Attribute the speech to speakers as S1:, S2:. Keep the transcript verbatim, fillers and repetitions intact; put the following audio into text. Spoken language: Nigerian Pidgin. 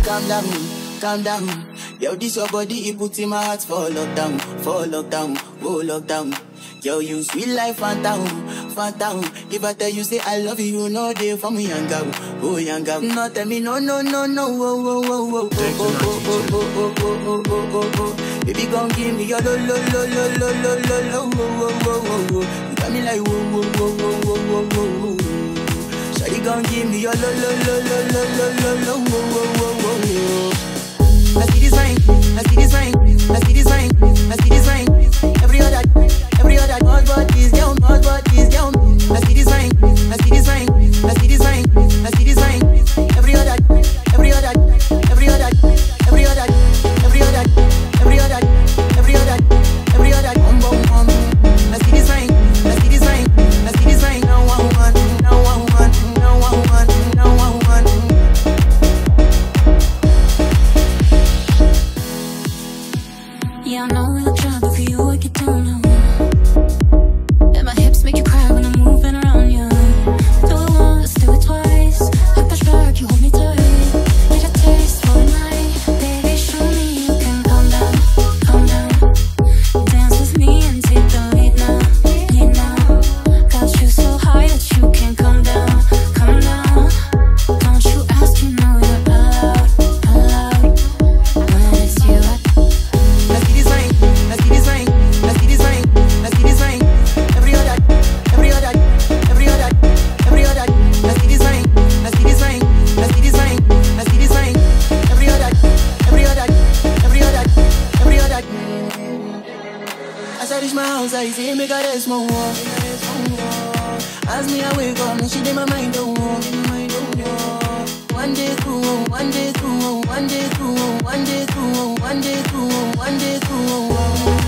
S1: calm down, calm down. Yo, this your body, it puts in my heart for lockdown, for lockdown, oh lockdown. Yo, you sweet life, phantom, phantom. If I tell you say I love you, you know they for me young girl, oh young girl. No tell me no, no, no, no, oh, oh, oh, oh, oh, oh, oh, oh, oh, oh, oh, oh, oh. Baby, gon' give me your lo, lo, lo, lo, lo, lo, lo, lo, oh, oh, oh, oh, oh. You got me like whoa, whoa, whoa, whoa, whoa, whoa, whoa. Shawty gon' give me your lo, lo, lo, lo, lo, lo, lo, lo, oh, oh, oh, oh, oh. I see this fine, I see this fine, I see this fine, I see this fine. Every other, every other, all but this girl, all but this girl. I see this fine, I see this fine, I see this fine, I see this fine. Every other, every other, every other, every other, every other, every other, every other, every other. Bum bum bum. I see this fine, I see this fine, I see this fine. Now I want, now I want, now I want, now I want.
S2: Yeah, I know we look shy, but for you I get down low. And my hips make you cry when I'm moving around you. Do it once, do it twice. I push back, you hold me tight. Get a taste for a night. Baby, show me you can calm down, calm down. Dance with me and take the lead now, lead now. Got you so high that you can't come down, come down. Don't you ask, you know you're allowed, allowed. When it's you, I
S1: I see this fine, I see this fine, I see this fine, I see this fine. Every other, every other, every other, every other. I see this fine, I see this fine, I see this fine, I see this fine. Every other, every other, every other, every other. As I reach my house, I see me got a small wall. As me I wake up, she did my mind don't walk. One day through, one day through, one day through, one day through, one day through, one day through.